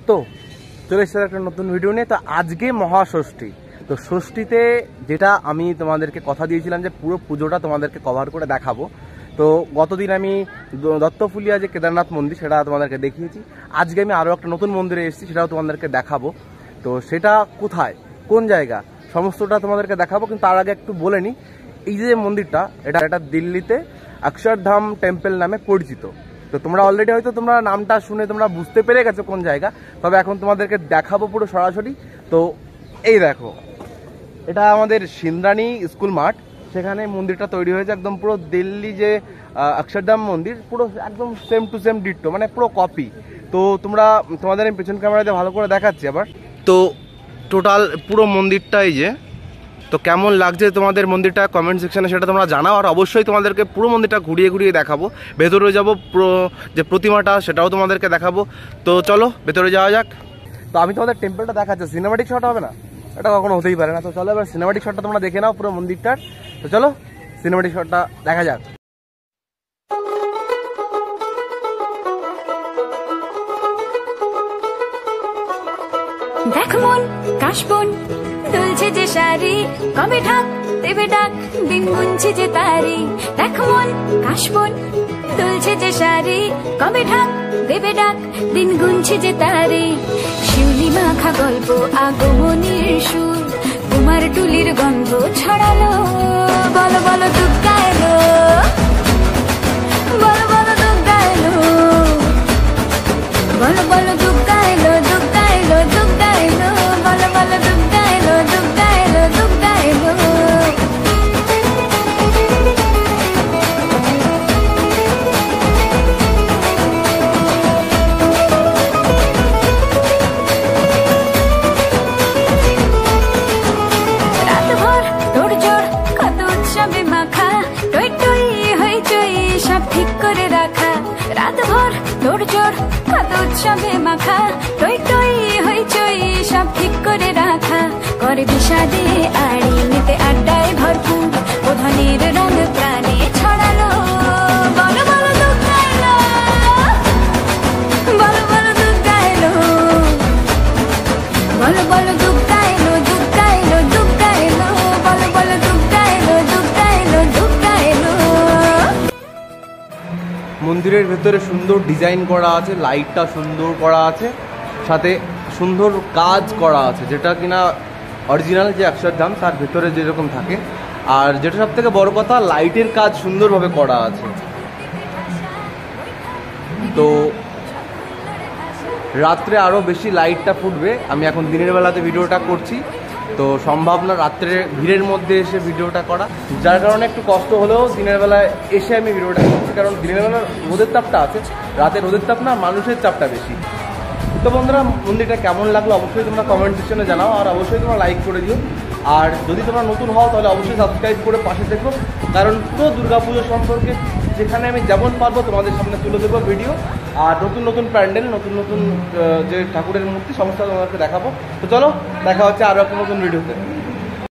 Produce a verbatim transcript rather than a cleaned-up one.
তো চলে এসেছে একটা নতুন ভিডিও নিয়ে। তো আজকে মহাষষ্ঠী, তো ষষ্ঠীতে যেটা আমি তোমাদেরকে কথা দিয়েছিলাম যে পুরো পুজোটা তোমাদেরকে কভার করে দেখাবো। তো গতদিন আমি দত্তফুলিয়া যে কেদারনাথ মন্দির সেটা তোমাদেরকে দেখিয়েছি। আজকে আমি আরও একটা নতুন মন্দিরে এসেছি, সেটাও তোমাদেরকে দেখাবো। তো সেটা কোথায়, কোন জায়গা, সমস্তটা তোমাদেরকে দেখাবো। কিন্তু তার আগে একটু বলে নিই, এই যে মন্দিরটা এটা এটা দিল্লিতে অক্ষরধাম টেম্পল নামে পরিচিত। তো তোমরা অলরেডি হয়তো তোমরা নামটা শুনে তোমরা বুঝতে পেরে গেছো কোন জায়গা, তবে এখন তোমাদেরকে দেখাবো পুরো সরাসরি। তো এই দেখো, এটা আমাদের সিন্দ্রানী স্কুল মাঠ, সেখানে মন্দিরটা তৈরি হয়েছে। একদম পুরো দিল্লি যে অক্ষরধাম মন্দির পুরো একদম সেম টু সেম ডিট্টো, মানে পুরো কপি। তো তোমরা তোমাদের আমি পেছন ক্যামেরাতে ভালো করে দেখাচ্ছি আবার। তো টোটাল পুরো মন্দিরটা এই যে, তো কেমন লাগছে তোমাদের মন্দিরটা কমেন্ট সেকশনে সেটা তোমরা জানাও। আর অবশ্যই তোমাদেরকে পুরো মন্দিরটা ঘুরিয়ে ঘুরিয়ে দেখাবো। ভেতরে যাবো, পুরো যে প্রতিমাটা সেটাও তোমাদেরকে দেখাবো। তো চলো ভেতরে যাওয়া যাক। তো আমি তোমাদের টেম্পলটা দেখাচ্ছি, সিনেমাটিক শট হবে না, এটা কখনো হতেই পারে না। তো চলো এবার সিনেমাটিক শটটা তোমরা দেখে নাও পুরো মন্দিরটার। তো চলো সিনেমাটিক শটটা দেখা যাক। দেখ মন কাশবন দুলছে যে শাড়ি, কবে ঢাক দেবে ডাক দিন গুনছে যে তারি। দেখ মন কাশবন দুলছে যে শাড়ি, কবে ঢাক দেবে ডাক দিন গুনছে যে তারি। শিউলি মাখা গল্প আগমনের সুর, তোমার টুলির গন্ধ ছড়ালো। বলো বলো দুর্গা এলো, বলো বলো দুর্গা এলো, বলো বলো দুর্গা এলো, দুর্গা এলো, দুর্গা এলো, বলো বলো দুর্গা এলো, দুর্গা এলো, দুর্গা এলো। রাতভর তোড়জোড় কত উৎসবে মাখা, টই টই হইচই সব ঠিক করে রাখা। রাতভর তোড়জোড় কত উৎসবে মাখা, টই টই হইচই সব ঠিক করে রাখা। করে বিষাদে আড়ি নিতে আড্ডায় ভরপুর, প্রধানের রঙ প্রাণে ছড়ালো। বলো বলো দুর্গা এলো, বলো বলো দুর্গা এলো, বলো বলো দুর্গা এলো, দুর্গা এলো, দুর্গা এলো, বলো বলো দুর্গা এলো, দুর্গা এলো, দুর্গা এলো। মন্দিরের ভেতরে সুন্দর ডিজাইন করা আছে, লাইটটা সুন্দর করা আছে, সাথে সুন্দর কাজ করা আছে, যেটা কিনা অরিজিনাল যে অক্ষরধাম তার ভেতরে যেরকম থাকে। আর যেটা সব থেকে বড় কথা, লাইটের কাজ সুন্দরভাবে করা আছে। তো রাত্রে আরও বেশি লাইটটা ফুটবে। আমি এখন দিনের বেলাতে ভিডিওটা করছি, তো সম্ভব না রাত্রে ভিড়ের মধ্যে এসে ভিডিওটা করা, যার কারণে একটু কষ্ট হলেও দিনের বেলায় এসে আমি ভিডিওটা করছি। কারণ দিনের বেলা রোদের তাপটা আছে, রাতে রোদের তাপ না, মানুষের চাপটা বেশি। তো বন্ধুরা, মন্দিরটা কেমন লাগলো অবশ্যই তোমরা কমেন্ট সেকশনে জানাও, আর অবশ্যই তোমরা লাইক করে দিও। আর যদি তোমরা নতুন হও তাহলে অবশ্যই সাবস্ক্রাইব করে পাশে থেকো, কারণ পুরো দুর্গাপুজো সম্পর্কে যেখানে আমি যেমন পারবো তোমাদের সামনে তুলে দেবো ভিডিও। আর নতুন নতুন প্যান্ডেল, নতুন নতুন যে ঠাকুরের মূর্তি, সমস্ত তোমাদেরকে দেখাবো। তো চলো দেখা হচ্ছে আরও একটা নতুন ভিডিওতে।